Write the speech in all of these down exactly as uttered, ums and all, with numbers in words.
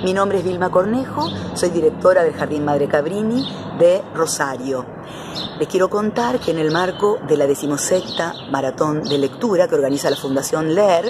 Mi nombre es Vilma Cornejo, soy directora del Jardín Madre Cabrini de Rosario. Les quiero contar que en el marco de la decimosexta Maratón de Lectura que organiza la Fundación Leer,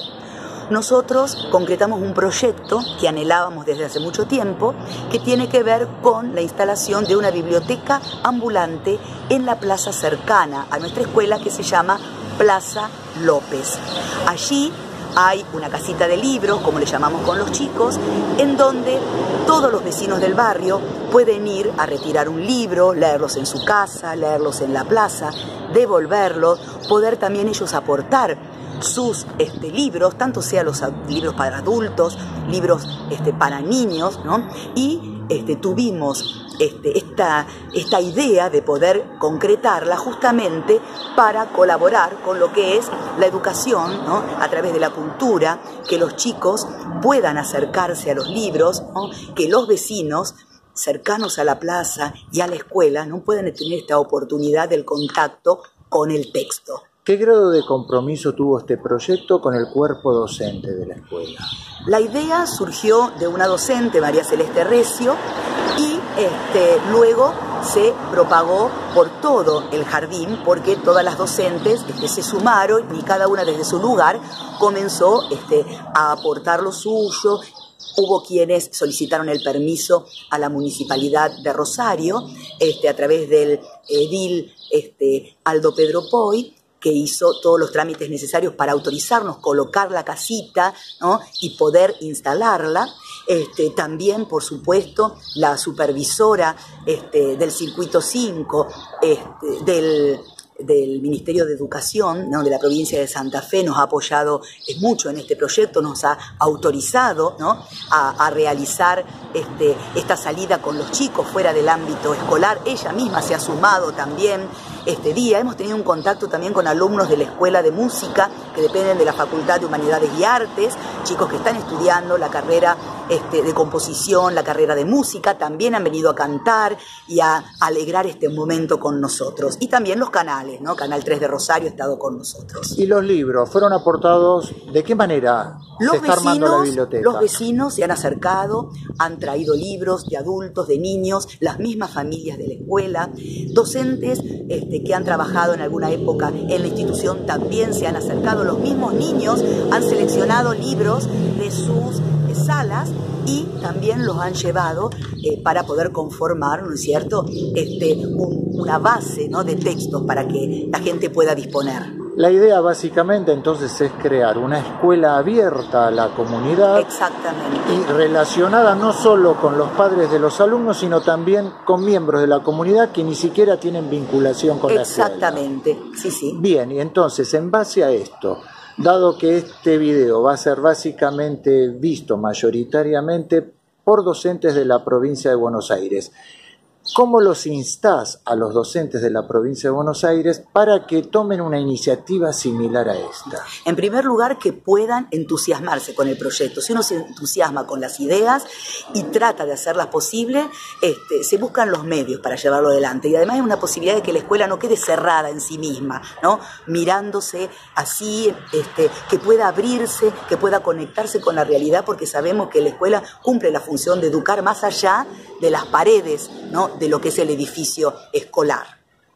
nosotros concretamos un proyecto que anhelábamos desde hace mucho tiempo, que tiene que ver con la instalación de una biblioteca ambulante en la plaza cercana a nuestra escuela, que se llama Plaza López. Allí hay una casita de libros, como le llamamos con los chicos, en donde todos los vecinos del barrio pueden ir a retirar un libro, leerlos en su casa, leerlos en la plaza, devolverlos, poder también ellos aportar sus este, libros, tanto sean los libros para adultos, libros este, para niños, ¿no? Y este, tuvimos este, esta, esta idea de poder concretarla justamente para colaborar con lo que es la educación, ¿no? A través de la cultura, que los chicos puedan acercarse a los libros, ¿no? Que los vecinos cercanos a la plaza y a la escuela no puedan tener esta oportunidad del contacto con el texto. ¿Qué grado de compromiso tuvo este proyecto con el cuerpo docente de la escuela? La idea surgió de una docente, María Celeste Recio, y este, luego se propagó por todo el jardín, porque todas las docentes este, se sumaron y cada una desde su lugar comenzó este, a aportar lo suyo. Hubo quienes solicitaron el permiso a la Municipalidad de Rosario, este, a través del edil este, Aldo Pedro Poy, que hizo todos los trámites necesarios para autorizarnos colocar la casita, ¿no? Y poder instalarla. Este, también, por supuesto, la supervisora este, del Circuito cinco, este, del, del Ministerio de Educación, ¿no? De la provincia de Santa Fe, nos ha apoyado mucho en este proyecto, nos ha autorizado, ¿no? a, a realizar este, esta salida con los chicos fuera del ámbito escolar. Ella misma se ha sumado también este día. Hemos tenido un contacto también con alumnos de la Escuela de Música que dependen de la Facultad de Humanidades y Artes, chicos que están estudiando la carrera este, de composición, la carrera de música, también han venido a cantar y a alegrar este momento con nosotros. Y también los canales, ¿no? Canal tres de Rosario ha estado con nosotros. ¿Y los libros fueron aportados? ¿De qué manera los se está vecinos, armando la biblioteca? Los vecinos se han acercado, han traído libros de adultos, de niños, las mismas familias de la escuela, docentes este, que han trabajado en alguna época en la institución también se han acercado, los mismos niños han seleccionado libros de sus eh, salas y también los han llevado eh, para poder conformar, ¿no es cierto?, este, un, una base, ¿no?, de textos para que la gente pueda disponer. La idea básicamente entonces es crear una escuela abierta a la comunidad. Exactamente. Y relacionada no solo con los padres de los alumnos, sino también con miembros de la comunidad que ni siquiera tienen vinculación con la escuela. Exactamente, sí, sí. Bien, y entonces en base a esto, dado que este video va a ser básicamente visto mayoritariamente por docentes de la provincia de Buenos Aires, ¿cómo los instás a los docentes de la provincia de Buenos Aires para que tomen una iniciativa similar a esta? En primer lugar, que puedan entusiasmarse con el proyecto. Si uno se entusiasma con las ideas y trata de hacerlas posibles, este, se buscan los medios para llevarlo adelante. Y además hay una posibilidad de que la escuela no quede cerrada en sí misma, ¿no? Mirándose así, este, que pueda abrirse, que pueda conectarse con la realidad, porque sabemos que la escuela cumple la función de educar más allá de las paredes, ¿no?, de lo que es el edificio escolar.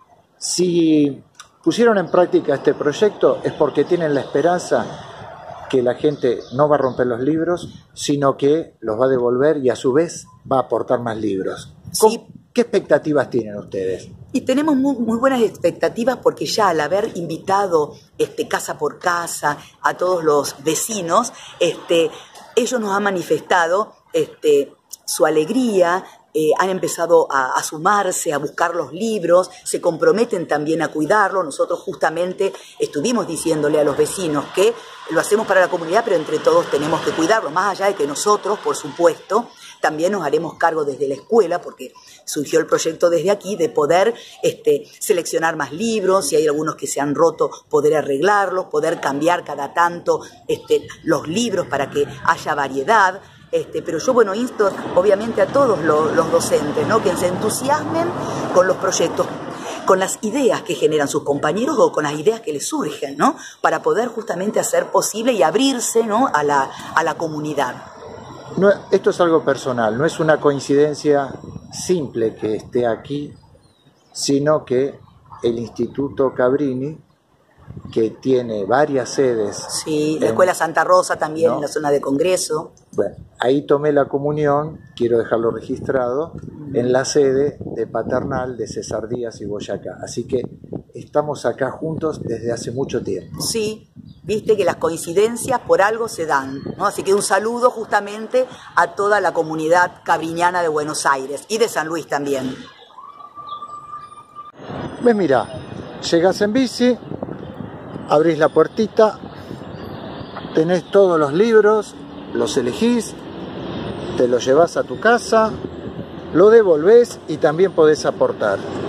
Si pusieron en práctica este proyecto es porque tienen la esperanza que la gente no va a romper los libros, sino que los va a devolver y a su vez va a aportar más libros. Sí. ¿Qué expectativas tienen ustedes? Y tenemos muy, muy buenas expectativas porque ya al haber invitado este, casa por casa a todos los vecinos, este, ellos nos han manifestado este, su alegría. Eh, han empezado a, a sumarse, a buscar los libros, se comprometen también a cuidarlo. Nosotros justamente estuvimos diciéndole a los vecinos que lo hacemos para la comunidad, pero entre todos tenemos que cuidarlo, más allá de que nosotros, por supuesto, también nos haremos cargo desde la escuela, porque surgió el proyecto desde aquí, de poder este, seleccionar más libros, si hay algunos que se han roto, poder arreglarlos, poder cambiar cada tanto este, los libros para que haya variedad. Este, pero yo, bueno, insto obviamente a todos los, los docentes, ¿no?, que se entusiasmen con los proyectos, con las ideas que generan sus compañeros o con las ideas que les surgen, ¿no?, para poder justamente hacer posible y abrirse, ¿no?, a la, a la comunidad. No, esto es algo personal, no es una coincidencia simple que esté aquí, sino que el Instituto Cabrini, que tiene varias sedes. Sí, la en, Escuela Santa Rosa también, ¿no? en la zona de Congreso. Bueno, ahí tomé la comunión, quiero dejarlo registrado, en la sede de Paternal de César Díaz y Boyacá. Así que estamos acá juntos desde hace mucho tiempo. Sí, viste que las coincidencias por algo se dan, ¿no? Así que un saludo justamente a toda la comunidad cabriniana de Buenos Aires y de San Luis también. Ves, mira, llegás en bici, abrís la puertita, tenés todos los libros, los elegís, te los llevas a tu casa, lo devolvés y también podés aportar.